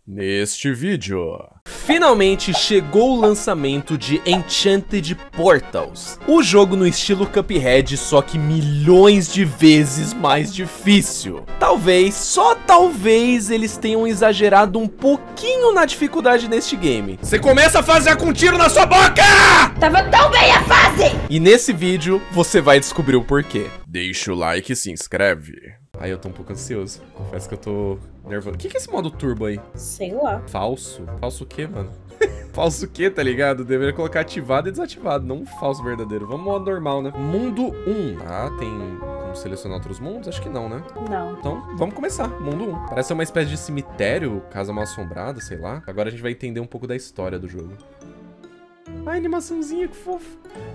Neste vídeo, finalmente chegou o lançamento de Enchanted Portals, o jogo no estilo Cuphead, só que milhões de vezes mais difícil. Talvez, só talvez, eles tenham exagerado um pouquinho na dificuldade neste game. Você começa a fazer com um tiro na sua boca! Tava tão bem a fase! E nesse vídeo, você vai descobrir o porquê. Deixa o like e se inscreve. Aí eu tô um pouco ansioso. Confesso que eu tô nervoso. O que é esse modo turbo aí? Sei lá. Falso? Falso o quê, mano? Falso o quê, tá ligado? Deveria colocar ativado e desativado, não um falso verdadeiro. Vamos modo normal, né? Mundo 1. Ah, tem como selecionar outros mundos? Acho que não, né? Não. Então, vamos começar. Mundo 1. Parece uma espécie de cemitério, casa mal assombrada, sei lá. Agora a gente vai entender um pouco da história do jogo. Ai, animaçãozinha, que fofo.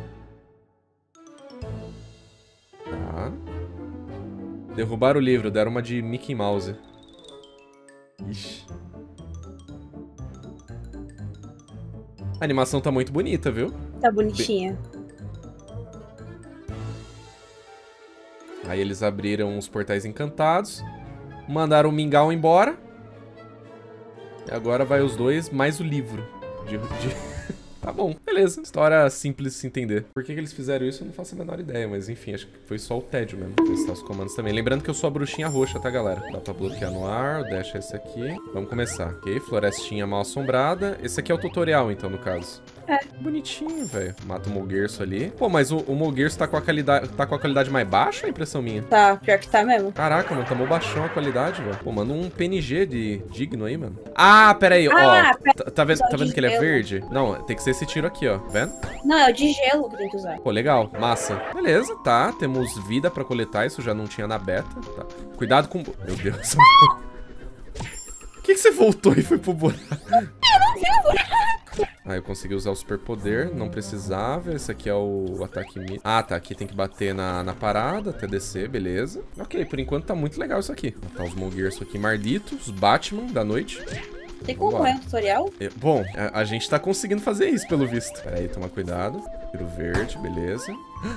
Tá. Derrubaram o livro, deram uma de Mickey Mouse. Ixi. A animação tá muito bonita, viu? Tá bonitinha. Aí eles abriram os portais encantados, mandaram o Mingau embora. E agora vai os dois, mais o livro. Tá bom, beleza. História simples de se entender. Por que eles fizeram isso, eu não faço a menor ideia. Mas enfim, acho que foi só o tédio mesmo. Testar os comandos também. Lembrando que eu sou a bruxinha roxa, tá, galera? Dá pra bloquear no ar, o dash é esse aqui. Vamos começar, ok? Florestinha mal assombrada. Esse aqui é o tutorial, então, no caso. É. Bonitinho, velho. Mata o Molgerso ali. Pô, mas o Molgerso tá com a qualidade mais baixa, a impressão minha? Tá, pior que tá mesmo. Caraca, mano, tá mó baixão a qualidade, velho. Pô, manda um PNG de digno aí, mano. Ah, pera aí, ó. Tá vendo que ele é verde? Não, tem que ser esse tiro aqui, ó. Vendo? Não, é o de gelo que tem que usar. Pô, legal. Massa. Beleza, tá. Temos vida pra coletar. Isso já não tinha na beta. Tá. Cuidado com... Meu Deus. Por que você voltou e foi pro buraco? Eu não vi o buraco. Ah, eu consegui usar o superpoder, não precisava. Esse aqui é o ataque mid. Ah, tá, aqui tem que bater na parada até descer, beleza. Ok, por enquanto tá muito legal isso aqui. Tá os Molgerso aqui, Mardito, os Batman da noite. Tem como correr um tutorial? Bom, a gente tá conseguindo fazer isso, pelo visto. Pera aí, toma cuidado. Tiro verde, beleza.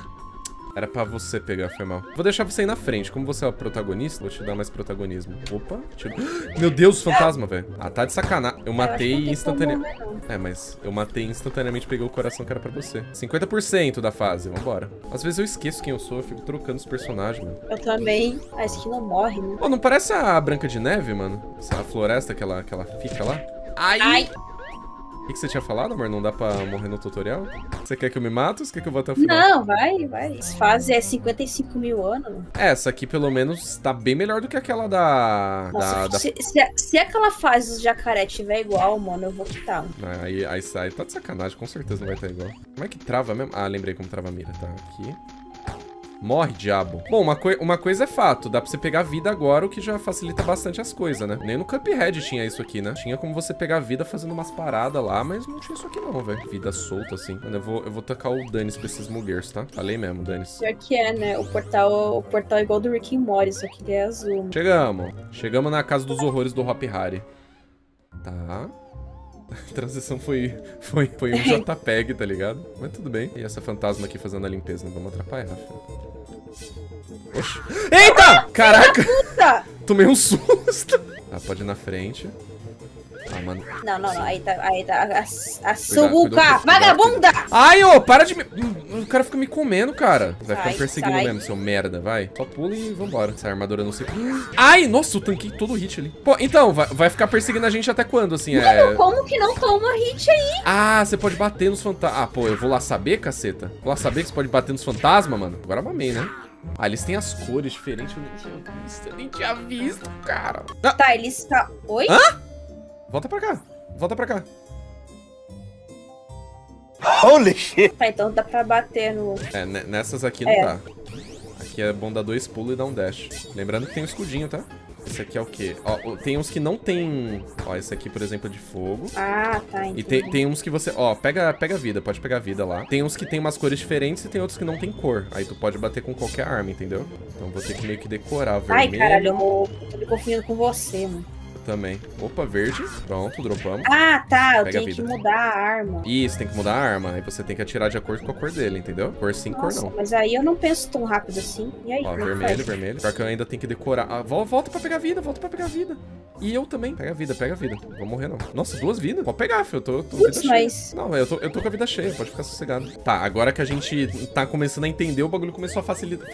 Era pra você pegar, foi mal. Vou deixar você aí na frente. Como você é o protagonista, vou te dar mais protagonismo. Opa, tiro... Meu Deus, fantasma, velho. Ah, tá de sacanagem. Eu matei instantaneamente. É, mas eu matei instantaneamente, peguei o coração que era pra você. 50% da fase, vambora. Às vezes eu esqueço quem eu sou, eu fico trocando os personagens, mano. Eu também. A skin não morre, né? Pô, não parece a Branca de Neve, mano? Essa floresta que ela fica lá? Ai! O que você tinha falado, amor? Não dá pra morrer no tutorial? Você quer que eu me mato ou você quer que eu vou até o final? Não, vai. Essa fase é 55 mil anos. Essa aqui, pelo menos, tá bem melhor do que aquela da... Nossa, se aquela fase do jacaré tiver igual, mano, eu vou quitar. Aí sai. Tá de sacanagem, com certeza não vai estar igual. Como é que trava mesmo? Ah, lembrei como trava a mira. Tá, aqui. Morre, diabo. Bom, uma coisa é fato. Dá pra você pegar vida agora, o que já facilita bastante as coisas, né? Nem no Cuphead tinha isso aqui, né? Tinha como você pegar vida fazendo umas paradas lá, mas não tinha isso aqui não, velho. Vida solta, assim. Mano, eu vou tacar o Danis pra esses Molgerso, tá? Falei mesmo, Danis. Pior que é, né? O portal é igual do Rick and Morty, só que ele é azul. Chegamos na casa dos horrores do Hop Hari. Tá. A transição foi um JPEG, tá ligado? Mas tudo bem. E essa fantasma aqui fazendo a limpeza, não vamos atrapalhar, filho. Oxi. Eita! Caraca! Tomei um susto. Ah, pode ir na frente. Ah, mano. Não. Aí tá a suruca! Vagabunda! Ai, ô, para de me... O cara fica me comendo, cara. Vai ficar me perseguindo mesmo, seu merda, vai. Só pula e vambora. Essa armadura não sei... Ai, nossa, eu tanquei todo o hit ali. Pô, então, vai ficar perseguindo a gente até quando, assim? Mano, como que não toma hit aí? Ah, você pode bater nos fantasmas. Ah, pô, eu vou lá saber, caceta? Vou lá saber que você pode bater nos fantasmas, mano? Agora mamei, né? Ah, eles têm as cores diferentes. Eu nem tinha visto, cara. Ah. Tá, eles tá... Oi? Hã? Volta pra cá. Volta pra cá. Holy shit. Tá, então dá pra bater no... É, nessas aqui não dá. Aqui é bom dar 2 pulos e dar um dash. Lembrando que tem um escudinho, tá? Esse aqui é o quê? Ó, tem uns que não tem... Ó, esse aqui, por exemplo, é de fogo. Ah, tá, entendi. E tem uns que você... Ó, pega vida, pode pegar vida lá. Tem uns que tem umas cores diferentes e tem outros que não tem cor. Aí tu pode bater com qualquer arma, entendeu? Então vou ter que meio que decorar vermelho. Ai, caralho, eu tô me confundindo com você, mano. Também. Opa, verde. Pronto, dropamos. Ah, tá. Eu Pega tenho que mudar a arma. Isso, tem que mudar a arma. Aí você tem que atirar de acordo com a cor dele, entendeu? Cor sim, cor não. Mas aí eu não penso tão rápido assim. E aí? Ó, vermelho. Pior que eu ainda tenho que decorar. Ah, volta pra pegar vida, volta pra pegar vida. E eu também. Pega a vida, pega a vida. Não vou morrer, não. Nossa, 2 vidas? Pode pegar, filho. Eu tô Putz, vida mas... cheia. Não, eu tô com a vida cheia. Pode ficar sossegado. Tá, agora que a gente tá começando a entender, o bagulho começou a facilitar.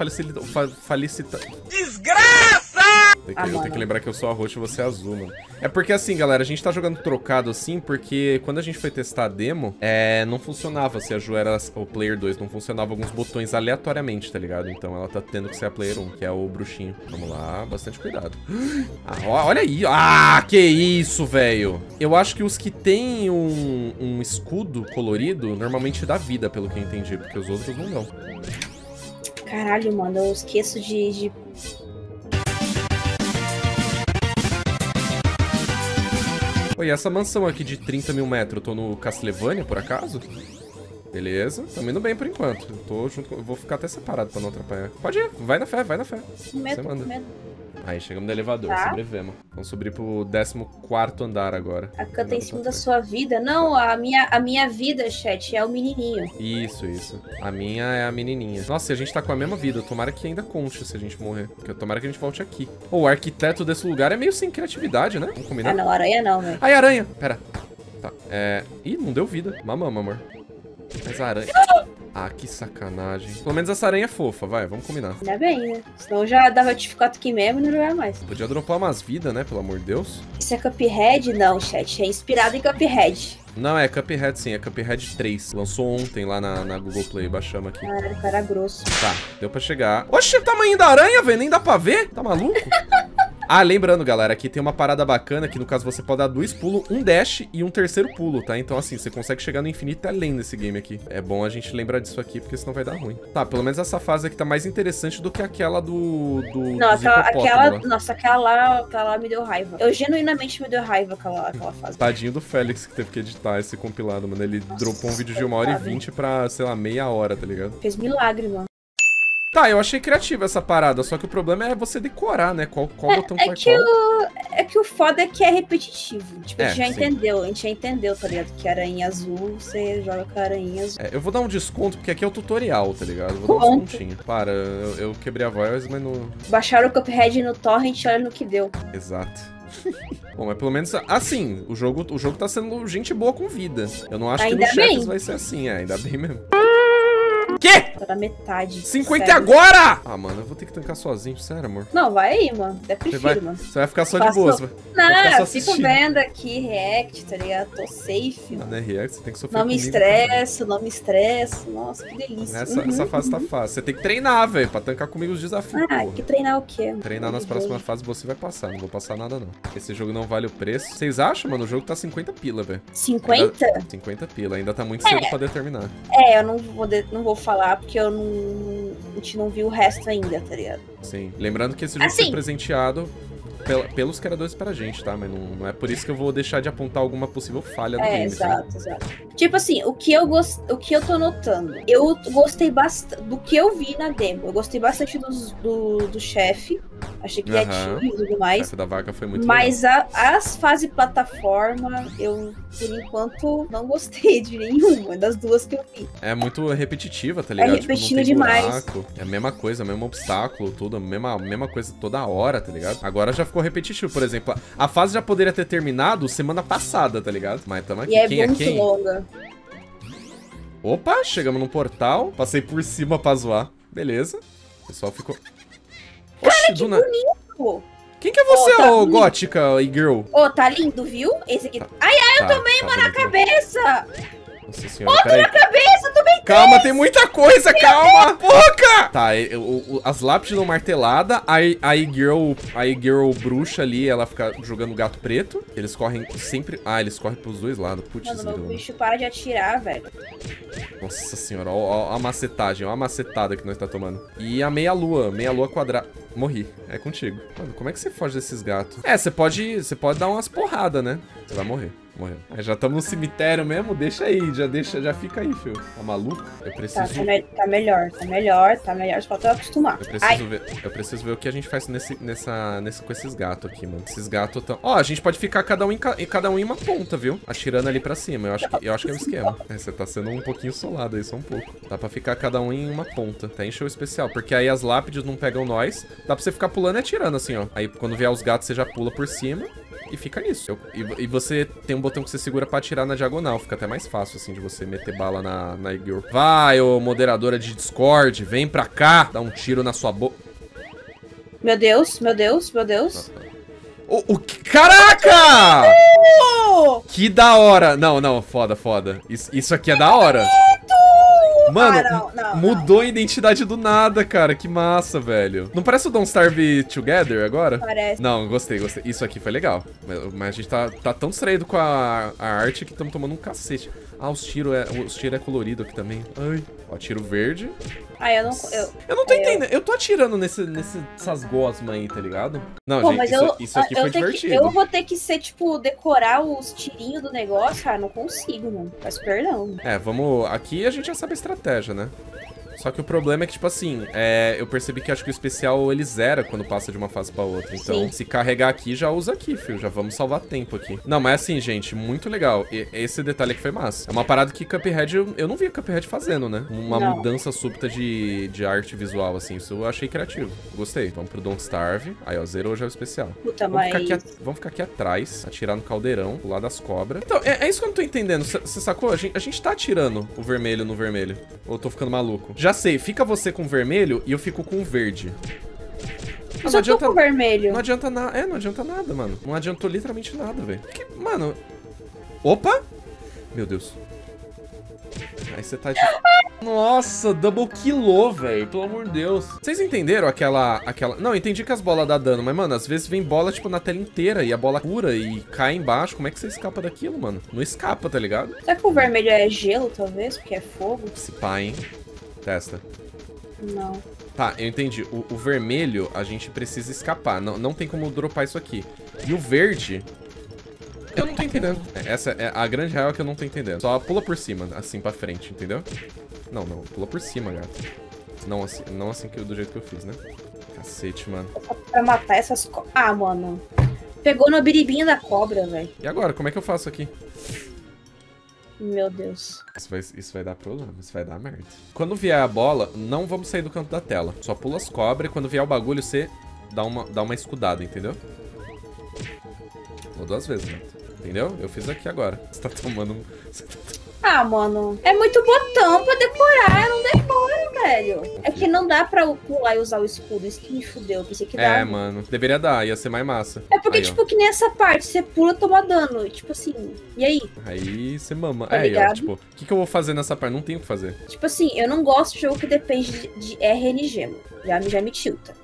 Desgraça! Eu tenho que lembrar que eu sou a roxa e você é azul, mano. É porque assim, galera, a gente tá jogando trocado assim, porque quando a gente foi testar a demo, não funcionava se a Ju era o player 2, não funcionava alguns botões aleatoriamente, tá ligado? Então ela tá tendo que ser a player 1, que é o bruxinho. Vamos lá, bastante cuidado. Ah, olha aí. Ah, que isso, velho. Eu acho que os que tem um escudo colorido, normalmente dá vida, pelo que eu entendi, porque os outros não dão. Caralho, mano, eu esqueço de... Oi, essa mansão aqui de 30 mil metros, eu tô no Castlevania, por acaso? Beleza, tamo indo bem por enquanto. Eu tô junto, eu vou ficar até separado pra não atrapalhar. Pode ir, vai na fé, vai na fé. Medo, Você manda. medo. Aí, chegamos no elevador, Tá. sobrevivemos. Vamos subir pro 14º andar agora. A canta em cima da sua vida. Não, a minha vida, chat, é o menininho. Isso. A minha é a menininha. Nossa, e a gente tá com a mesma vida. Tomara que ainda conte se a gente morrer. Porque tomara que a gente volte aqui. Ô, o arquiteto desse lugar é meio sem criatividade, né? Vamos combinar? Ah, não, aranha não, velho. Ai, aranha! Pera. Tá, Ih, não deu vida. Mamama, amor. Mas a aranha... Ah, que sacanagem. Pelo menos essa aranha é fofa, vai, vamos combinar. Ainda bem, né? Senão já dava notificado aqui mesmo e não jogar mais. Podia dropar umas vidas, né, pelo amor de Deus. Isso é Cuphead? Não, chat. É inspirado em Cuphead. Não, é Cuphead sim, é Cuphead 3. Lançou ontem lá na Google Play, baixamos aqui. Caralho, cara grosso. Tá, deu pra chegar. Oxe, o tamanho da aranha, velho, nem dá pra ver. Tá maluco? Ah, lembrando, galera, aqui tem uma parada bacana que no caso você pode dar 2 pulos, um dash e um terceiro pulo, tá? Então assim, você consegue chegar no infinito e além nesse game aqui. É bom a gente lembrar disso aqui, porque senão vai dar ruim. Tá, pelo menos essa fase aqui tá mais interessante do que aquela do Não, aquela lá me deu raiva. Eu genuinamente me deu raiva aquela fase. Tadinho do Félix que teve que editar esse compilado, mano. Ele dropou um vídeo de 1h20 pra, sei lá, meia hora, tá ligado? Fez milagre, mano. Tá, eu achei criativa essa parada, só que o problema é você decorar, né? Qual botão vai qual. É que o foda é que é repetitivo. Tipo, a gente já sim. entendeu. A gente já entendeu, tá ligado? Que aranha azul, você joga com a aranha azul. Eu vou dar um desconto, porque aqui é o tutorial, tá ligado? Eu vou dar um descontinho. Para, eu quebrei a voz, mas não... Baixaram o Cuphead no torrent, olha no que deu. Exato. Bom, mas pelo menos, assim, o jogo tá sendo gente boa com vida. Eu não acho Ainda que no bem. chefes vai ser assim, ainda bem mesmo. Quê? Tá na metade. 50 sério. agora! Ah, mano, eu vou ter que tancar sozinho, sério, amor. Não, vai aí, mano. Até prefiro, mano. Você vai ficar só de boa. Vai ficar Não, só eu fico assistindo. vendo aqui, react, tá ligado? Tô safe, Ah, mano. né, React, você tem que sofrer Não me comigo. estresso, não me estresso. Nossa, que delícia. Essa fase tá fácil. Você tem que treinar, velho, pra tancar comigo os desafios, Ah, porra. que treinar o quê? Treinar nas próximas fases você vai passar, não vou passar nada não. Esse jogo não vale o preço. Vocês acham, mano? O jogo tá 50 pila, velho. 50? 50 pila, ainda tá muito cedo pra determinar. Eu não vou falar porque a gente não viu o resto ainda, tá ligado? Sim. Lembrando que esse jogo Assim. foi presenteado pelos criadores pra gente, tá? Mas não é por isso que eu vou deixar de apontar alguma possível falha do game. Tá? Exato. Tipo assim, o que eu tô notando, eu gostei bastante do que eu vi na demo. Eu gostei bastante do chefe. Achei criativo e tudo O mais. chefe da vaca foi muito Mas as fases plataforma, eu, por enquanto, não gostei de nenhuma das duas que eu vi. É muito repetitiva, tá ligado? repetitiva não tem demais. buraco. É a mesma coisa, o mesmo obstáculo, tudo, a mesma coisa toda hora, tá ligado? Agora já ficou repetitivo, por exemplo. A fase já poderia ter terminado semana passada, tá ligado? Mas tamo aqui. E é Quem muito é quem? longa. Opa, chegamos num portal. Passei por cima pra zoar. Beleza. O pessoal ficou... Oxi, Que Duna... Pô, Quem que é você, tá ô bonito. gótica e girl? Ô, tá lindo, viu? Esse aqui. Ai, Eu tomei uma na cabeça! Nossa senhora, peraí. Cabeça, tu bem. Calma, tem muita coisa, calma! Porra! Tá, as lápides dão martelada, a girl bruxa ali, ela fica jogando gato preto. Eles correm sempre... Ah, eles correm pros dois lados. Putz, Mano, meu grilo. bicho para de atirar, velho. Nossa senhora, ó a macetagem, ó a macetada que nós tá tomando. E a meia-lua quadrada. Morri, é contigo. Mano, como é que você foge desses gatos? Você pode dar umas porradas, né? Você vai morrer. Morreu. Já estamos no cemitério mesmo, deixa aí, já fica aí, filho. Tá maluco? Eu preciso... Tá melhor. Só falta eu acostumar. Eu preciso ver o que a gente faz com esses gatos aqui, mano. Esses gatos tão... Ó, a gente pode ficar cada um em uma ponta, viu? Atirando ali pra cima. Eu acho que é o esquema. Você tá sendo um pouquinho solado aí, só um pouco. Dá pra ficar cada um em uma ponta. Tá em show especial. Porque aí as lápides não pegam nós. Dá pra você ficar pulando e atirando assim, ó. Aí quando vier os gatos, você já pula por cima. e fica nisso. E você tem um botão que você segura pra atirar na diagonal. Fica até mais fácil, assim, de você meter bala na girl. Vai, ô moderadora de Discord, vem pra cá, dá um tiro na sua boca. Meu Deus, meu Deus, meu Deus. Caraca! Que da hora. Não, foda. Isso aqui é da hora. Mano, mudou a identidade do nada, cara. Que massa, velho. Não parece o Don't Starve Together agora? Parece. Não, gostei. Isso aqui foi legal. Mas a gente tá tão distraído com a arte que estamos tomando um cacete. Ah, os tiros é colorido aqui também. Ai. Ó, tiro verde. Eu não tô entendendo. Eu tô atirando nessas gosmas aí, tá ligado? Não, pô, gente, mas isso aqui foi divertido. Eu vou ter que ser, tipo, decorar os tirinhos do negócio. Não consigo, mano. Peço perdão. Vamos... Aqui a gente já sabe a estratégia, né? Só que o problema é que, tipo assim, eu percebi que acho que o especial ele zera quando passa de uma fase pra outra. Então, sim, se carregar aqui, já usa aqui, filho. Já vamos salvar tempo aqui. Não, mas assim, gente, muito legal. Esse detalhe aqui foi massa. É uma parada que Cuphead, eu não vi Cuphead fazendo, né? Uma mudança súbita de arte visual, assim. Isso eu achei criativo. Gostei. Vamos pro Don't Starve. Aí, ó, zerou já o especial. Puta, vamos ficar aqui atrás, atirar no caldeirão, pular das cobras. Então, é isso que eu não tô entendendo. Você sacou? A gente tá atirando o vermelho no vermelho. Ou eu tô ficando maluco? Já sei, fica você com o vermelho e eu fico com o verde. Mas eu tô com o vermelho. Não adianta nada. Não adianta nada, mano. Não adiantou literalmente nada, velho. Mano. Opa! Meu Deus. Aí você tá de... Nossa, double killou, velho. Pelo amor de Deus. Vocês entenderam aquela... Não, entendi que as bolas dão dano, mas, mano, às vezes vem bola, tipo, na tela inteira e a bola cura e cai embaixo. Como é que você escapa daquilo, mano? Não escapa, tá ligado? Será que o vermelho é gelo, talvez? Porque é fogo? Se pá, hein? Testa. Não. Tá, eu entendi. O vermelho, a gente precisa escapar. Não tem como dropar isso aqui. E o verde... Eu não tô entendendo. Essa é a grande real é que eu não tô entendendo. Só pula por cima, assim, pra frente, entendeu? Não, pula por cima, gato. Não assim do jeito que eu fiz, né? Cacete, mano. Pra matar essas cobras... Ah, mano. Pegou na biribinha da cobra, velho. E agora, como é que eu faço aqui? Meu Deus. Isso vai dar problema, isso vai dar merda. Quando vier a bola, não vamos sair do canto da tela. Só pula as cobras e quando vier o bagulho, você dá uma escudada, entendeu? Ou 2 vezes, gato. Entendeu? Eu fiz aqui agora. Você tá tomando... Ah, mano. É muito botão pra decorar. Eu não decoro, velho. É que não dá pra pular e usar o escudo. Isso que me fudeu. Eu pensei que dava. Mano. Deveria dar. Ia ser mais massa. É porque, aí, tipo, que nessa parte, você pula, toma dano. Tipo assim, e aí? Aí você mama. Tá aí, ó, tipo, o que eu vou fazer nessa parte? Não tenho o que fazer. Tipo assim, eu não gosto de jogo que depende de RNG, mano. Já me tilta.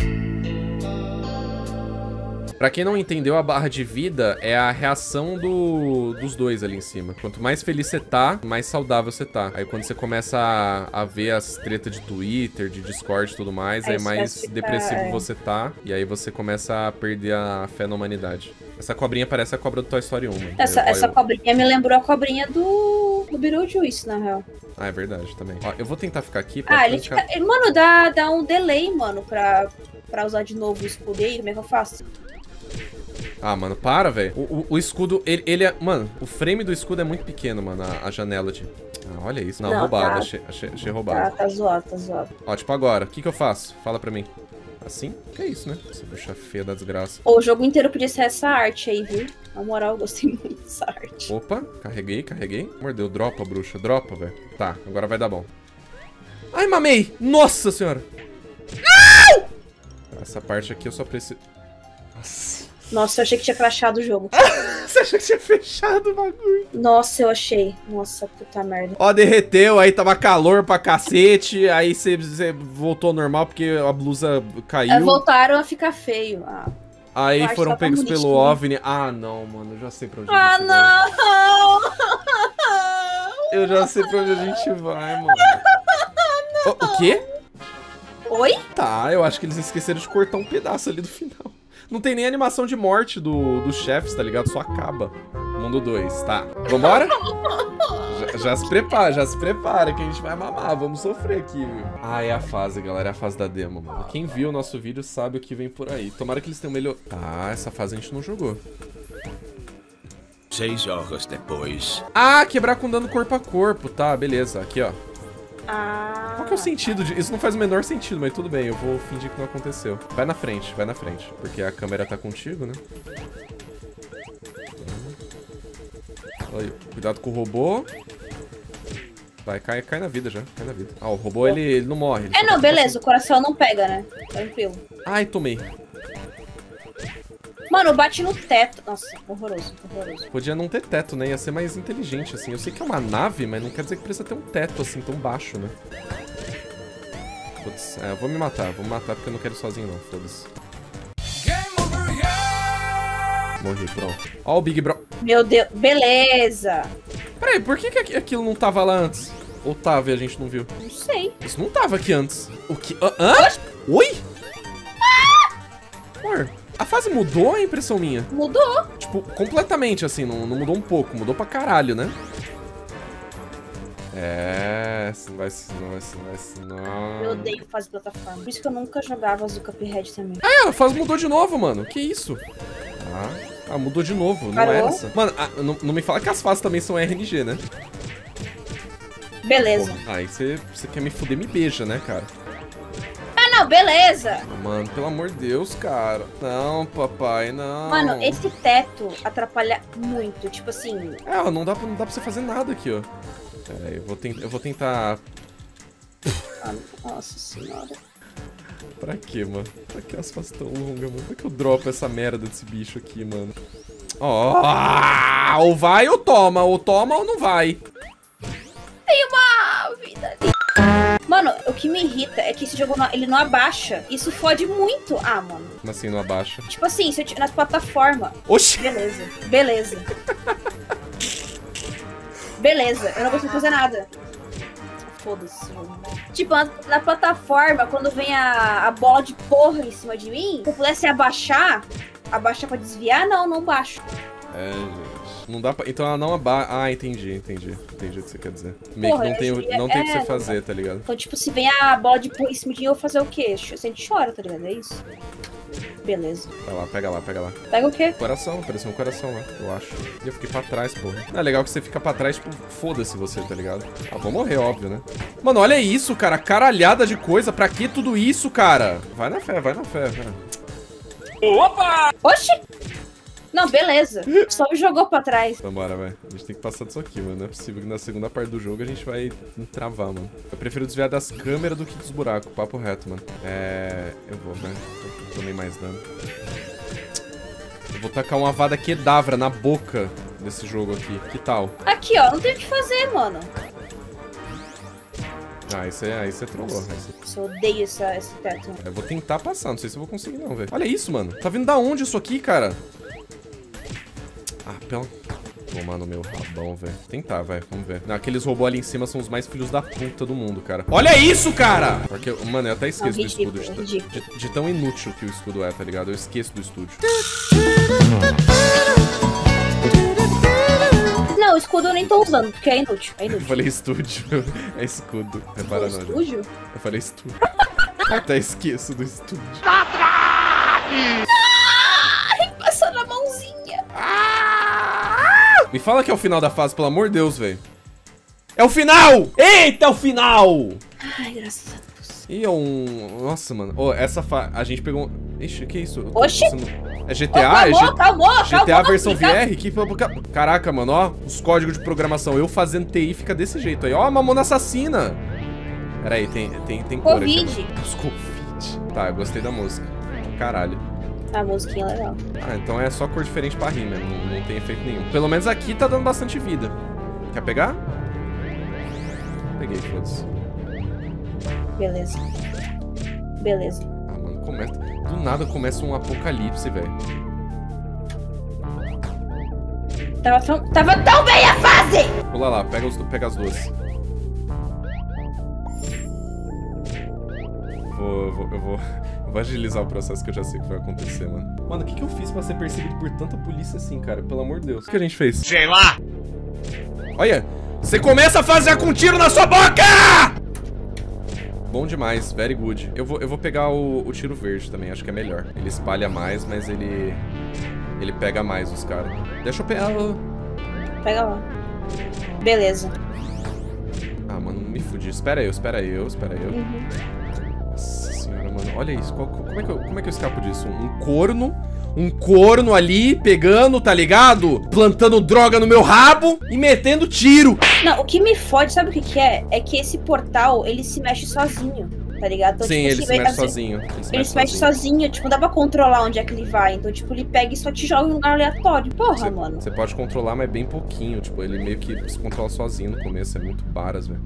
Pra quem não entendeu, a barra de vida é a reação dos dois ali em cima. Quanto mais feliz você tá, mais saudável você tá. Aí quando você começa a ver as tretas de Twitter, de Discord e tudo mais, aí mais depressivo você tá. E aí você começa a perder a fé na humanidade. Essa cobrinha parece a cobra do Toy Story 1, mano. Essa cobrinha me lembrou a cobrinha do Beetlejuice, na real. Ah, é verdade também. Ó, eu vou tentar ficar aqui pra... ele fica... Mano, dá um delay, mano, pra usar de novo o escudo aí. Como é que eu faço? Ah, mano, para, velho. O escudo, ele é... Mano, o frame do escudo é muito pequeno, mano, a janela de... Ah, olha isso. Não, roubado. Achei roubado. Tá zoado. Ó, tipo agora, o que eu faço? Fala pra mim. Assim? Que é isso, né? Essa bruxa feia da desgraça. O jogo inteiro podia ser essa arte aí, viu? Na moral, eu gostei muito dessa arte. Opa, carreguei. Mordeu, dropa, bruxa. Dropa, velho. Tá, agora vai dar bom. Ai, mamei! Nossa senhora! Não! Essa parte aqui eu só preciso... Nossa, eu achei que tinha crashado o jogo. Você achou que tinha fechado o bagulho? Nossa, eu achei. Nossa, puta merda. Ó, derreteu, aí tava calor pra cacete, aí você voltou ao normal porque a blusa caiu. Voltaram a ficar feio. Aí foram pegos pelo OVNI. Ah, não, mano, eu já sei pra onde a gente vai. Não! Eu já sei pra onde a gente vai, mano. O quê? Oi? Tá, eu acho que eles esqueceram de cortar um pedaço ali do final. Não tem nem animação de morte dos chefes, tá ligado? Só acaba. Mundo 2, tá. Vambora? já se prepara que a gente vai mamar. Vamos sofrer aqui, viu? Ah, é a fase, galera. É a fase da demo, mano. Quem viu o nosso vídeo sabe o que vem por aí. Tomara que eles tenham melhor... Ah, essa fase a gente não jogou. 6 horas depois. Ah, quebrar com dano corpo a corpo. Tá, beleza. Aqui, ó. Qual que é o sentido disso? Isso não faz o menor sentido, mas tudo bem, eu vou fingir que não aconteceu. Vai na frente, porque a câmera tá contigo, né? Aí, cuidado com o robô. Vai, cai na vida já. Cai na vida. Ah, o robô, ele não morre. Ele não, beleza. O coração não pega, né? Tranquilo. Ai, tomei. Mano, bate no teto. Nossa, horroroso, horroroso. Podia não ter teto, né? Ia ser mais inteligente, assim. Eu sei que é uma nave, mas não quer dizer que precisa ter um teto, assim, tão baixo, né? Putz, eu vou me matar porque eu não quero ir sozinho, não. Foda-se. Morri, pronto. Ó o Big Bro. Meu Deus, beleza. Peraí, por que aquilo não tava lá antes? Ou tava e a gente não viu? Não sei. Isso não tava aqui antes. O que? Hã? Oi? Amor, a fase mudou, a impressão minha? Mudou. Tipo, completamente, assim, não mudou um pouco. Mudou pra caralho, né? Não vai não. Eu odeio fase plataforma. Por isso que eu nunca jogava as do Cuphead também. A fase mudou de novo, mano. Que isso? Mudou de novo. Não era essa. Mano, não me fala que as fases também são RNG, né? Beleza. Pô, aí você quer me fuder, me beija, né, cara? Não, beleza. Mano, pelo amor de Deus, cara. Não, papai, não. Mano, esse teto atrapalha muito. Tipo assim... Não dá pra você fazer nada aqui, ó. Pera aí, eu vou tentar... Nossa senhora. Pra quê, mano? Pra que as fases tão longas, mano? Por que eu dropo essa merda desse bicho aqui, mano? Ou vai ou toma. Ou toma ou não vai. Tem uma vida ali. Mano, o que me irrita é que esse jogo ele não abaixa. Isso fode muito. Mano. Como assim não abaixa? Tipo assim, se eu na plataforma. Oxi! Beleza. Beleza, eu não consigo fazer nada. Foda-se. Tipo, na plataforma, quando vem a bola de porra em cima de mim, se eu pudesse abaixar pra desviar, não baixo. Gente. Não dá pra... Então ela não abaixa... Entendi o que você quer dizer. Meio Porra, que não tem o que você fazer, tá ligado? Então, tipo, se vem a bola de porra em cima de mim, eu vou fazer o quê? A gente chora, tá ligado? É isso. Beleza. Vai lá, pega lá. Pega o quê? Coração, apareceu um coração lá, eu acho. E eu fiquei pra trás, porra. É legal que você fica pra trás, tipo, foda-se você, tá ligado? Vou morrer, óbvio, né? Mano, olha isso, cara. Caralhada de coisa. Pra que tudo isso, cara? Vai na fé, cara. Opa! Oxi! Não, beleza. Só me jogou pra trás. Vambora, vai. A gente tem que passar disso aqui, mano. Não é possível que na segunda parte do jogo a gente vai travar, mano. Eu prefiro desviar das câmeras do que dos buracos. Papo reto, mano. Eu vou, né? Tomei mais dano. Eu vou tacar uma Avada Kedavra na boca desse jogo aqui. Que tal? Aqui, ó. Não tem o que fazer, mano. Aí você trollou. Eu odeio esse teto. Eu vou tentar passar. Não sei se eu vou conseguir, não, velho. Olha isso, mano. Tá vindo da onde isso aqui, cara? Tomar no meu rabão, velho. Tentar, vai. Vamos ver. Não, aqueles robôs ali em cima são os mais filhos da puta do mundo, cara. Olha isso, cara! Porque, mano, eu até esqueço do escudo. De tão inútil que o escudo é, tá ligado? Eu esqueço do estúdio. Não, o escudo eu nem tô usando, porque é inútil. Eu falei estúdio. É escudo. Repara, não. Estúdio? Eu falei estúdio. Até esqueço do estúdio. Passou na mãozinha. Me fala que é o final da fase, pelo amor de Deus, velho. É o final! Eita, é o final! Ai, graças a Deus. E Nossa, mano. Essa fase... A gente pegou... Ixi, que isso? Oxi! É GTA? Calmou, GTA versão VR? Caraca, mano, ó. Os códigos de programação. Eu fazendo TI fica desse jeito aí. Ó, a Mamona Assassina. Pera aí, tem cor aqui. Os Covid. Tá, eu gostei da música. Caralho. A musiquinha é legal. Então é só cor diferente pra rir mesmo. Não tem efeito nenhum. Pelo menos aqui tá dando bastante vida. Quer pegar? Peguei, foda-se. Beleza. Mano, começa... Do nada começa um apocalipse, velho. Tava tão bem a fase! Pula lá, pega as duas. Eu vou agilizar o processo que eu já sei que vai acontecer, mano. Mano, o que eu fiz pra ser perseguido por tanta polícia assim, cara? Pelo amor de Deus. O que a gente fez? Sei lá! Olha! Você começa a fazer com um tiro na sua boca! Bom demais, very good. Eu vou pegar o tiro verde também, acho que é melhor. Ele espalha mais, mas ele pega mais os caras. Deixa eu pegar... Pega lá. Beleza. Mano, não me fudi. Espera eu. Uhum. Nossa senhora, mano. Olha isso. Como é que eu escapo disso? Um corno um corno ali, pegando, tá ligado? Plantando droga no meu rabo e metendo tiro. Não, o que me fode, sabe o que que é? É que esse portal, ele se mexe sozinho, tá ligado? Então, Sim, tipo, ele assim, se mexe assim, sozinho. Ele se mexe sozinho, tipo, não dá pra controlar onde é que ele vai. Então, tipo, ele pega e só te joga em um lugar aleatório. Porra, mano. Você pode controlar, mas bem pouquinho. Tipo, ele meio que se controla sozinho no começo. É muito baras, velho.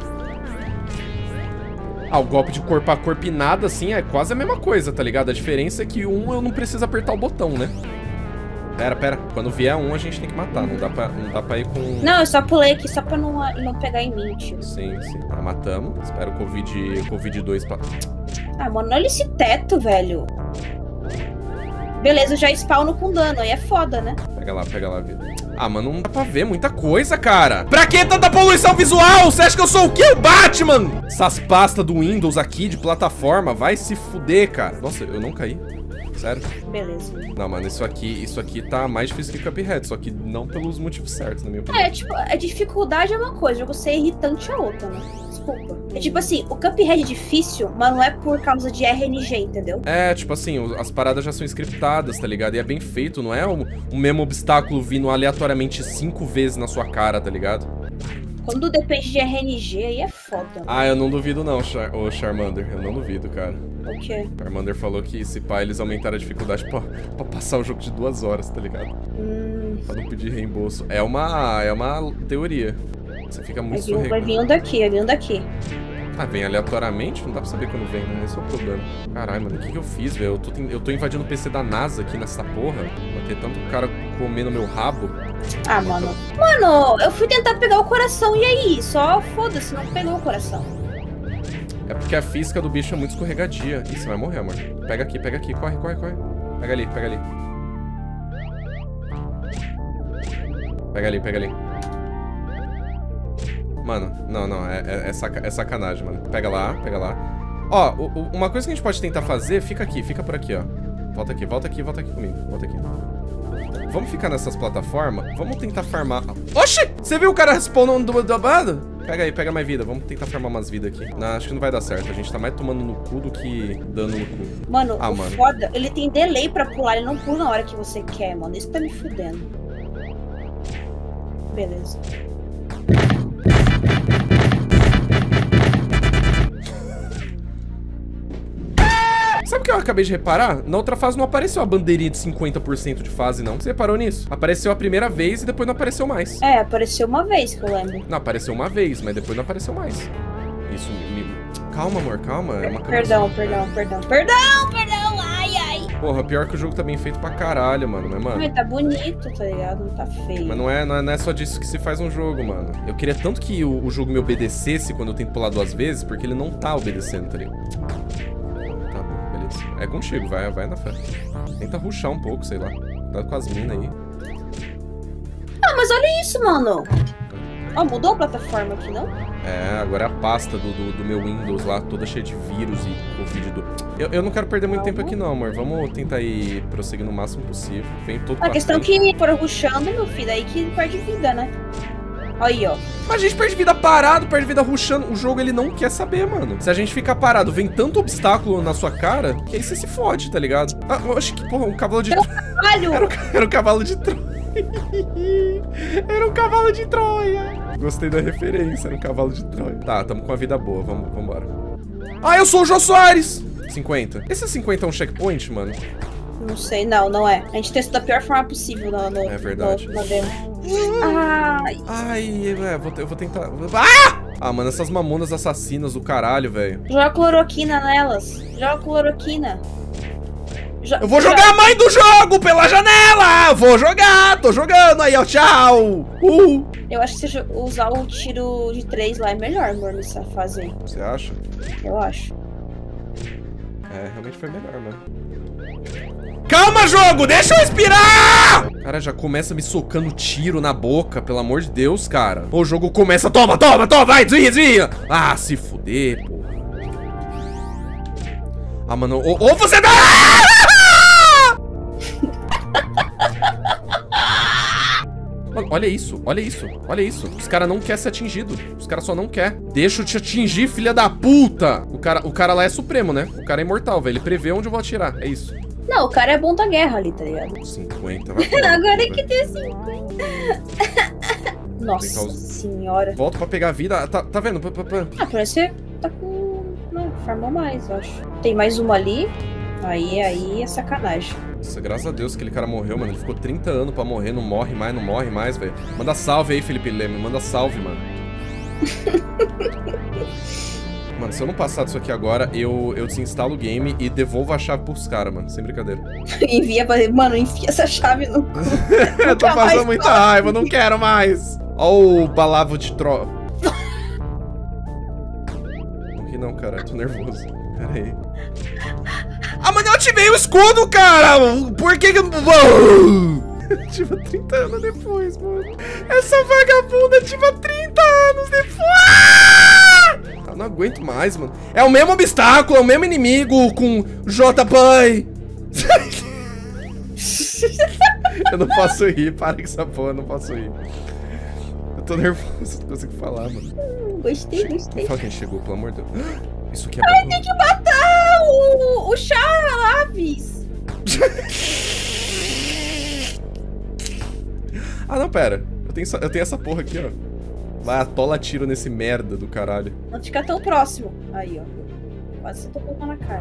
Ah, o golpe de corpo a corpo e nada, assim, é quase a mesma coisa, tá ligado? A diferença é que eu não preciso apertar o botão, né? Pera. Quando vier a gente tem que matar. Não dá pra ir com... Não, eu só pulei aqui só pra não pegar em mim, tio. Sim. Tá, matamos. Espero o Covid 2 pra... Ah, mano, olha esse teto, velho. Beleza, eu já spawno com dano. Aí é foda, né? Pega lá, vida. Ah, mano, não dá pra ver muita coisa, cara. Pra que tanta poluição visual? Você acha que eu sou o quê? O Batman? Essas pastas do Windows aqui de plataforma, vai se fuder, cara. Nossa, eu não caí. Sério? Beleza. Não, mano, isso aqui tá mais difícil que Cuphead, só que não pelos motivos certos, na minha opinião. É, tipo, a dificuldade é uma coisa, o jogo ser irritante é outra, né? Desculpa. É tipo assim, o Cuphead é difícil, mas não é por causa de RNG, entendeu? É, tipo assim, as paradas já são scriptadas, tá ligado? E é bem feito, não é o mesmo obstáculo vindo aleatoriamente 5 vezes na sua cara, tá ligado? Quando depende de RNG, aí é foda. Ah, eu não duvido não, ô Charmander. Eu não duvido, cara. O quê? O Charmander falou que se pá, eles aumentaram a dificuldade pra passar o jogo de 2 horas, tá ligado? Pra não pedir reembolso. É uma teoria. Você fica muito surreal. Vai vir um daqui. Ah, vem aleatoriamente? Não dá pra saber quando vem, né? Esse é o problema. Caralho, mano, o que eu fiz, velho? Eu tô invadindo o PC da NASA aqui nessa porra. Vai ter tanto cara comendo meu rabo. Ah, mano. Mano, eu fui tentar pegar o coração e aí? Só foda-se, não pegou o coração. É porque a física do bicho é muito escorregadia. Ih, você vai morrer, amor. Pega aqui. Corre. Pega ali. Pega ali. Mano, não. É sacanagem, mano. Pega lá. Ó, uma coisa que a gente pode tentar fazer, fica por aqui, ó. Volta aqui comigo. Volta aqui. Vamos ficar nessas plataformas. Vamos tentar farmar. Oxi! Você viu o cara respawnando do lado? Pega aí, pega mais vida. Vamos tentar farmar umas vidas aqui. Não, acho que não vai dar certo. A gente tá mais tomando no cu do que dando no cu. Mano, foda, ele tem delay pra pular. Ele não pula na hora que você quer, mano. Isso tá me fudendo. Beleza. Sabe o que eu acabei de reparar? Na outra fase não apareceu a bandeirinha de 50% de fase, não. Você reparou nisso? Apareceu a primeira vez e depois não apareceu mais. É, apareceu uma vez que eu lembro. Não, apareceu uma vez, mas depois não apareceu mais. Isso me... Calma, amor, calma. É uma Perdão. Ai. Porra, pior que o jogo tá bem feito pra caralho, mano. Mas, mano... Ai, tá bonito, tá ligado? Não tá feio. Mas não é só disso que se faz um jogo, mano. Eu queria tanto que o jogo me obedecesse quando eu tento pular 2 vezes, porque ele não tá obedecendo, tá ligado? Tá bom, beleza. É contigo, vai na fé. Tenta rushar um pouco, sei lá. Cuidado com as minas aí. Ah, mas olha isso, mano. Ó, mudou a plataforma aqui, não? É, agora é a pasta do meu Windows lá, toda cheia de vírus e Covid do... Eu não quero perder muito tempo aqui não, amor. Vamos tentar ir prosseguir no máximo possível. Vem todo A questão que for rushando, meu filho, aí que perde vida, né? Aí, ó. Mas a gente perde vida parado, perde vida rushando. O jogo, ele não quer saber, mano. Se a gente ficar parado, vem tanto obstáculo na sua cara, que aí você se fode, tá ligado? Ah, eu acho que, porra, um cavalo de... Era um cavalo de Troia. Era um cavalo de Troia. Gostei da referência, era um cavalo de Troia. Tá, tamo com a vida boa, vambora. Ah, eu sou o Jô Soares! 50. Esse 50 é um checkpoint, mano? Não sei, não é. A gente testou da pior forma possível é verdade. na demo. Ai, eu vou tentar... Ah, mano, essas mamonas assassinas do caralho, velho. Joga cloroquina nelas. Eu vou jogar a mãe do jogo pela janela! Vou jogar, tô jogando aí, ó, tchau! Eu acho que se usar o tiro de 3 lá é melhor, amor, nessa fase aí. Você acha? Eu acho. É, realmente foi melhor, mano. Calma, jogo! Deixa eu respirar! Cara, já começa me socando tiro na boca, pelo amor de Deus, cara. O jogo começa... Toma, vai, desvia! Ah, se fuder, porra. Ah, mano, ou você dá... Mano, olha isso. Os caras não querem ser atingido. Os caras só não querem. Deixa eu te atingir, filha da puta. O cara lá é supremo, né? O cara é imortal, velho. Ele prevê onde eu vou atirar. É isso. Não, o cara é bom da guerra ali, tá ligado? 50, vai. Agora é que tem 50. Nossa senhora. Volta pra pegar a vida. Tá vendo? Ah, parece que tá com... Não, farmou mais, eu acho. Tem mais uma ali. Aí é sacanagem. Nossa, graças a Deus aquele cara morreu, mano. Ele ficou 30 anos pra morrer, não morre mais, velho. Manda salve aí, Felipe Leme. Manda salve, mano. Mano, se eu não passar disso aqui agora, eu desinstalo o game e devolvo a chave pros caras, mano. Sem brincadeira. Envia pra... Mano, enfia essa chave no cu. Eu tô passando muita raiva, não quero mais. Ó o balavo de tro... Não que não, cara. Eu tô nervoso. Pera aí. Ah, mano, eu ativei o escudo, cara! Por que que eu... Ativa 30 anos depois, mano. Essa vagabunda ativa 30 anos depois! Eu não aguento mais, mano. É o mesmo obstáculo, é o mesmo inimigo com J-Pai. Eu não posso rir, para com essa porra, eu não posso rir. Eu tô nervoso, não consigo falar, mano. Gostei. Fala quem chegou, pelo amor de Deus. Isso aqui é... Ai, tem que matar o Chalavis. Ah, não, pera. Eu tenho essa porra aqui, ó. Vai, atola tiro nesse merda do caralho. Não fica tão próximo. Aí, ó. Quase você tocou na cara.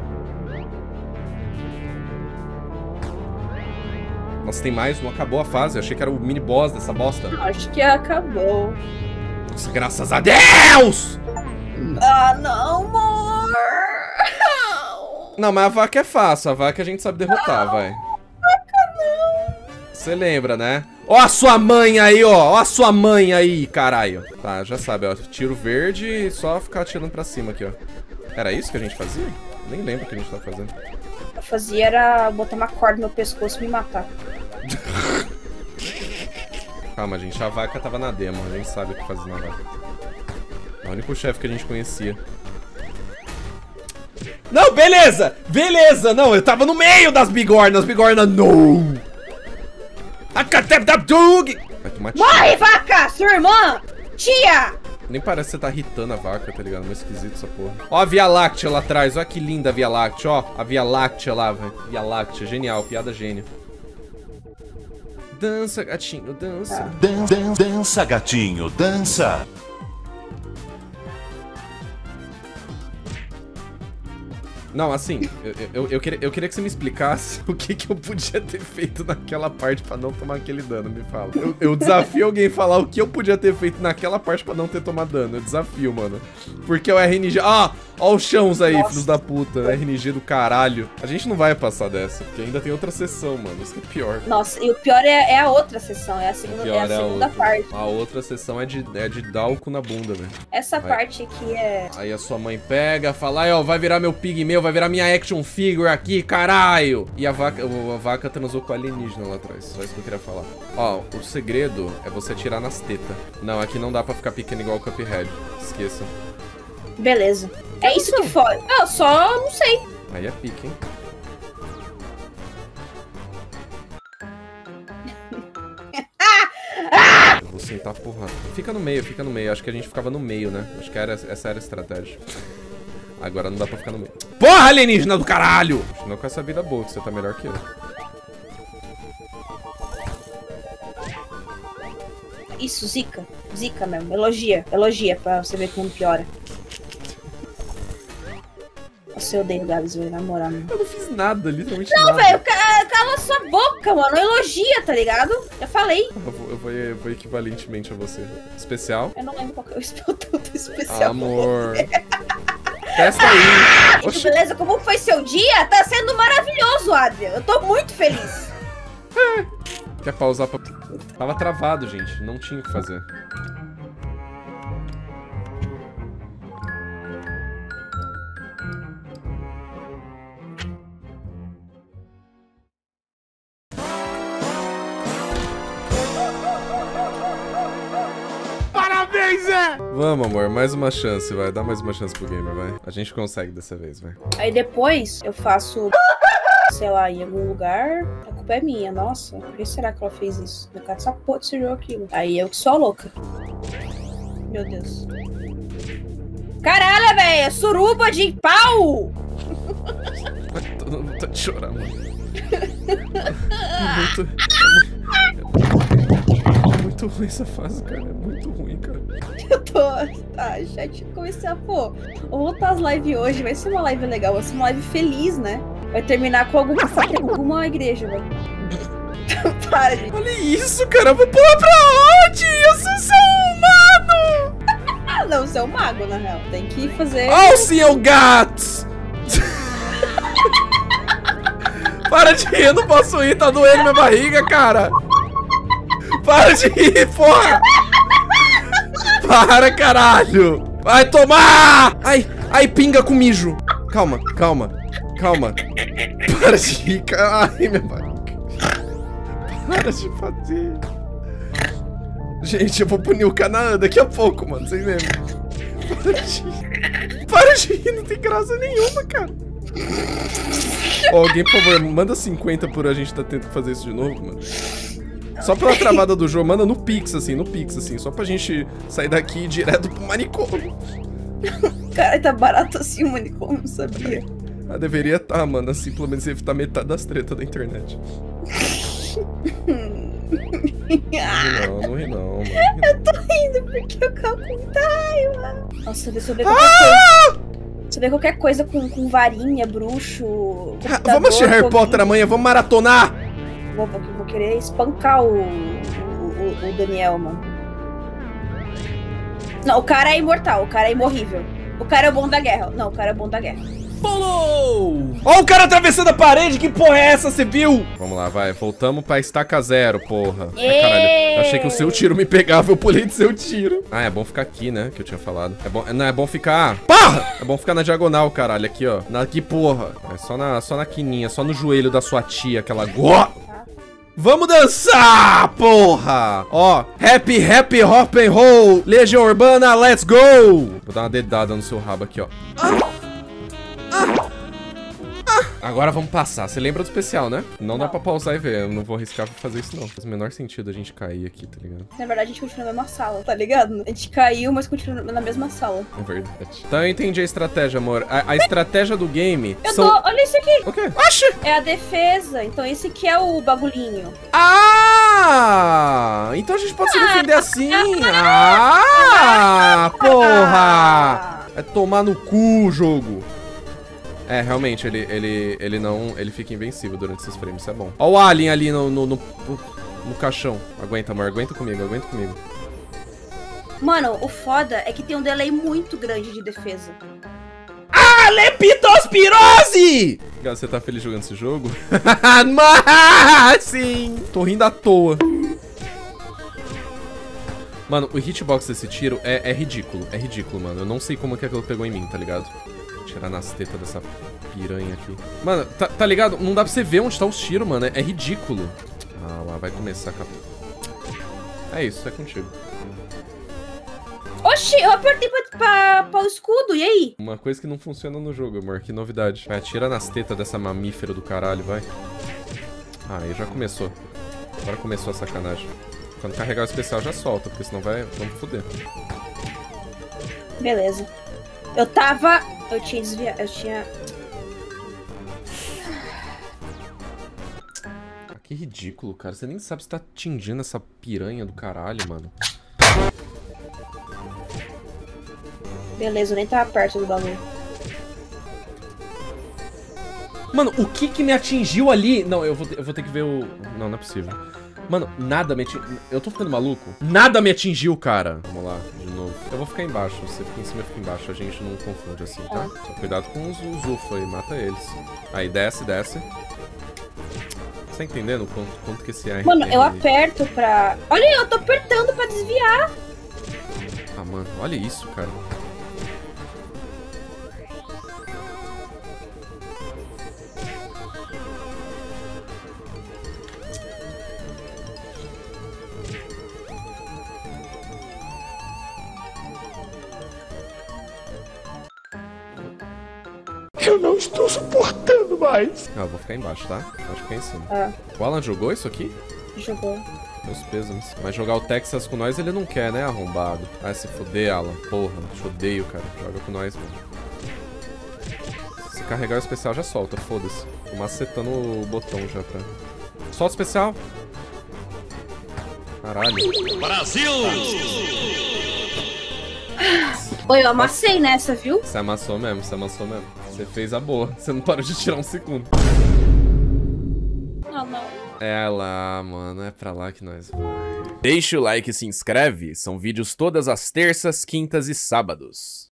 Nossa, tem mais? Não acabou a fase. Eu achei que era o mini boss dessa bosta. Acho que acabou. Nossa, graças a Deus! Ah, não, amor! Não, mas a vaca é fácil. A vaca a gente sabe derrotar, vai. Vaca não! Você lembra, né? Ó a sua mãe aí, ó. Ó a sua mãe aí, caralho. Tá, já sabe, ó. Tiro verde e só ficar atirando pra cima aqui, ó. Era isso que a gente fazia? Nem lembro o que a gente tava fazendo. Eu fazia era botar uma corda no meu pescoço e me matar. Calma, gente. A vaca tava na demo. A gente sabe o que fazer na vaca. É o único chefe que a gente conhecia. Não, beleza! Beleza! Não, eu tava no meio das bigornas. As bigornas, não! Vai tomar tiro. Morre, vaca! Sua irmã! Tia! Nem parece que você tá irritando a vaca, tá ligado? Meio esquisito essa porra. Ó a Via Láctea lá atrás. Ó que linda a Via Láctea, ó. A Via Láctea lá, velho. Via Láctea, genial. Piada gênio. Dança, gatinho, dança. Dança, gatinho, dança. Não, assim, eu queria que você me explicasse o que eu podia ter feito naquela parte pra não tomar aquele dano, me fala. Eu desafio alguém a falar o que eu podia ter feito naquela parte pra não ter tomado dano. Eu desafio, mano. Porque o RNG... Ah, ó os chãos aí, nossa, filhos da puta. RNG do caralho. A gente não vai passar dessa, porque ainda tem outra sessão, mano. Isso que é pior. Nossa, e o pior é a outra sessão, é a segunda parte. A outra sessão é de dar o cu na bunda, velho. Essa parte aqui é... Aí a sua mãe pega, fala, aí, ó, vai virar meu pigmeu, vai virar minha action figure aqui, caralho! E a vaca transou com a alienígena lá atrás. Só isso que eu queria falar. Ó, o segredo é você atirar nas tetas. Não, aqui não dá pra ficar pequeno igual o Cuphead. Esqueça. Beleza. É isso que foi. Eu só não sei. Aí é pique, hein? Eu vou sentar a porrada. Fica no meio, fica no meio. Acho que a gente ficava no meio, né? Acho que essa era a estratégia. Agora não dá pra ficar no meio. Porra, alienígena do caralho! Não com essa vida boa, que você tá melhor que eu. Isso, zica. Zica mesmo. Elogia. Elogia pra você ver como piora. Nossa, eu odeio Gabs, velho, na moral, mano. Eu não fiz nada, literalmente não, nada. Não, velho, cala sua boca, mano. Elogia, tá ligado? Já falei. Eu vou equivalentemente a você. Especial? Eu não lembro qual que é o spell tanto especial. Amor. Testa aí. Oxi. Beleza, como foi seu dia? Tá sendo maravilhoso, Adrian. Eu tô muito feliz. Quer pausar pra... Tava travado, gente. Não tinha o que fazer. Parabéns, Zé! Vamos, amor. Mais uma chance, vai. Dá mais uma chance pro gamer, vai. A gente consegue dessa vez, vai. Aí depois eu faço... sei lá, em algum lugar, a culpa é minha, nossa, por que será que ela fez isso? No caso, essa porra desse jogo aquilo. Aí eu que sou a louca. Meu Deus. Caralho, velho, suruba de pau! tô dando vontade de chorar, mano. É muito ruim essa fase, cara. É muito ruim, cara. Eu tô... Ah, chat, comecei a... Pô, vou voltar às lives hoje. Vai ser uma live legal. Vai ser uma live feliz, né? Vai terminar com alguma igreja, velho. Para, gente. Olha isso, cara. Eu vou pular pra onde? Eu sou só um humano. Ah, não, você é um mago, na real. Tem que fazer... Oh, seu gato! Para de rir, eu não posso ir. Tá doendo minha barriga, cara. Para de rir, porra. Para, caralho. Vai tomar. Ai, pinga com mijo. Calma. Para de rir, caralho, minha barriga. Para de fazer. Gente, eu vou punir o Canaã daqui a pouco, mano. Vocês lembram? Para de rir, não tem graça nenhuma, cara. Ó, alguém, por favor, manda 50 por a gente tá tentando fazer isso de novo, mano. Só pela travada do jogo, manda no Pix, assim, só pra gente sair daqui direto pro manicômio. Cara, tá barato assim o manicômio, não sabia. Ah, deveria tá, mano, assim, pelo menos evitar metade das tretas da internet. Não ri não, mano. Eu tô rindo porque eu acabo com raiva. Nossa, deixa eu ver qualquer coisa. Se eu ver qualquer coisa com varinha, bruxo... Vamos assistir Harry Potter amanhã, vamos maratonar! Vou querer espancar o Daniel, mano. Não, o cara é imortal, o cara é imorrível. O cara é o bom da guerra. Não, o cara é o bom da guerra. Pulou! Ó o cara atravessando a parede, que porra é essa, você viu? Vamos lá, vai, voltamos pra estaca zero, porra. Ai, caralho, achei que o seu tiro me pegava, eu pulei do seu tiro. Ah, é bom ficar aqui, né, que eu tinha falado. Não, é bom ficar... Porra! É bom ficar na diagonal, caralho, aqui, ó. Aqui, porra. É só na quininha, só no joelho da sua tia, aquela... Vamos dançar, porra! Ó, happy, hop and roll, Legião Urbana, let's go! Vou dar uma dedada no seu rabo aqui, ó. Agora vamos passar. Você lembra do especial, né? Não dá pra pausar e ver. Eu não vou arriscar pra fazer isso, não. Faz o menor sentido a gente cair aqui, tá ligado? Na verdade, a gente continua na mesma sala, tá ligado? A gente caiu, mas continua na mesma sala. É verdade. Então eu entendi a estratégia, amor. A estratégia do game Olha isso aqui! O quê? Oxi! É a defesa. Então esse aqui é o bagulhinho. Ah! Então a gente pode se defender assim. Ah! Porra! É tomar no cu o jogo. É, realmente, ele fica invencível durante esses frames, isso é bom. Ó o alien ali no caixão. Aguenta, amor, aguenta comigo. Mano, o foda é que tem um delay muito grande de defesa. Ah, leptospirose! Você tá feliz jogando esse jogo? Mas, sim! Tô rindo à toa. Mano, o hitbox desse tiro é ridículo. É ridículo, mano. Eu não sei como que aquilo pegou em mim, tá ligado? Tirar nas tetas dessa piranha aqui. Mano, tá ligado? Não dá pra você ver onde tá os tiros, mano. É ridículo. Ah, lá, vai começar a... É isso, é contigo. Oxi, eu apertei pra o escudo, e aí? Uma coisa que não funciona no jogo, amor. Que novidade. Vai, atira nas tetas dessa mamífera do caralho, vai. Ah, aí já começou. Agora começou a sacanagem. Quando carregar o especial já solta, porque senão vamos foder. Beleza. Eu tinha desviado, Ah, que ridículo, cara. Você nem sabe se tá atingindo essa piranha do caralho, mano. Beleza, eu nem tava perto do bagulho. Mano, o que me atingiu ali? Não, eu vou ter que ver o... Não é possível. Mano, nada me atingiu. Eu tô ficando maluco? Nada me atingiu, cara. Vamos lá, de novo. Eu vou ficar embaixo. Você fica em cima, eu fico embaixo. A gente não confunde assim, tá? Só cuidado com os UFO aí. Mata eles. Aí, desce. Você tá entendendo quanto que esse AR... Mano, eu aperto pra... Olha, eu tô apertando pra desviar. Ah, mano, olha isso, cara. Eu não estou suportando mais. Ah, eu vou ficar embaixo, tá? Pode ficar em cima. Ah. O Alan jogou isso aqui? Jogou. Meus pêsames. Mas jogar o Texas com nós ele não quer, né, arrombado? Vai se fuder, Alan. Porra, te odeio, cara. Joga com nós, mano. Se carregar o especial, já solta, foda-se. Tô macetando o botão já pra... Solta o especial. Caralho. Brasil! Oi, eu amassei nessa, viu? Você amassou mesmo, você amassou mesmo. Você fez a boa. Você não parou de tirar um segundo. Não. É lá, mano. É pra lá que nós vamos. Deixa o like e se inscreve. São vídeos todas as terças, quintas e sábados.